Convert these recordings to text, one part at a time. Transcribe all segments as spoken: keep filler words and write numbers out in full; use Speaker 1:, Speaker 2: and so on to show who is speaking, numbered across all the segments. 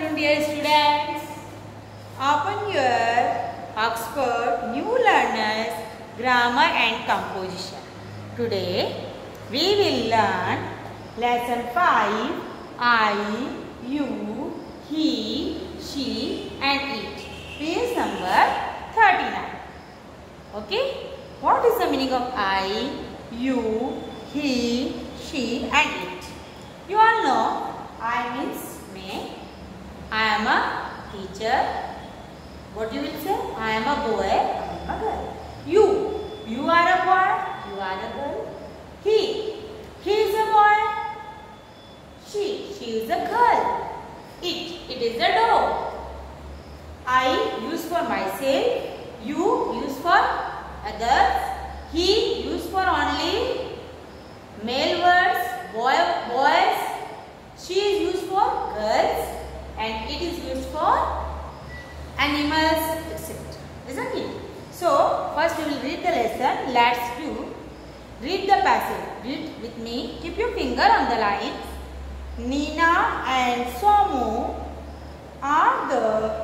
Speaker 1: afternoon, dear students. Open your Oxford New Learners Grammar and Composition. Today we will learn lesson five. I, you, he, she and it. Page number thirty-nine. Okay. What is the meaning of I, you, he, she and it? You all know I means me. I am a teacher. What you will say? I am a boy. I am a girl. You. You are a boy. You are a girl. He. He is a boy. She. She is a girl. It. It is a dog. I use for myself. You use for others. He use for only male words. Boy, boys. She is used for girls. And it is used for animals, et cetera. Isn't it? So, first we will read the lesson. Let's do. Read the passage. Read with me. Keep your finger on the lines. Nina and Somu are the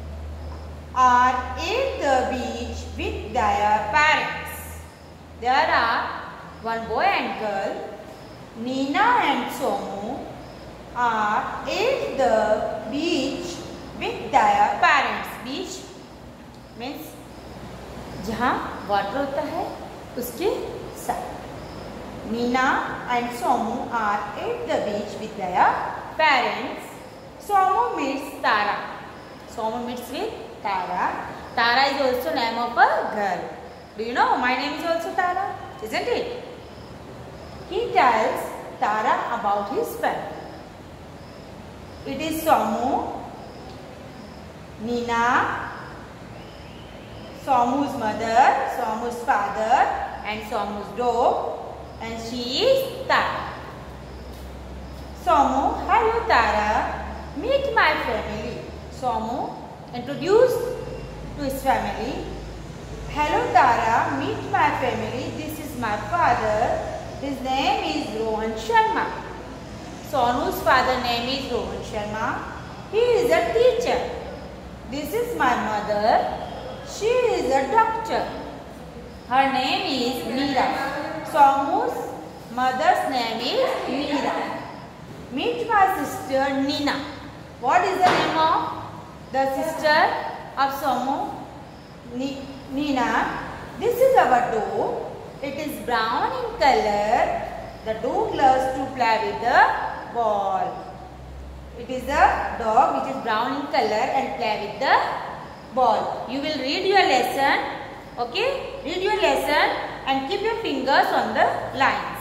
Speaker 1: are at the beach with their parents. There are one boy and girl. Nina and Somu are at the beach with their parents. Beach means जहाँ water होता है उसके साथ. Nina and Somu are at the beach with their parents. Somu meets Tara. Somu meets with Tara. Tara is also name of a girl. Do you know my name is also Tara? Isn't it? He tells Tara about his family. It is Somu, Nina, Somu's mother, Somu's father and Somu's dog, and she is Tara. Somu, hello Tara, meet my family. Somu introduced to his family. Hello Tara, meet my family. This is my father. His name is Rohan Sharma. Sonu's father name is Rohan Sharma. He is a teacher. This is my mother. She is a doctor. Her name is Meera. Sonu's mother's name is Meera. Meet my sister Nina. What is the name of the sister of Somu? Ni Nina. This is our dog. It is brown in color. The dog loves to play with the ball. It is a dog which is brown in color and play with the ball. You will read your lesson. Okay? Read your lesson and keep your fingers on the line.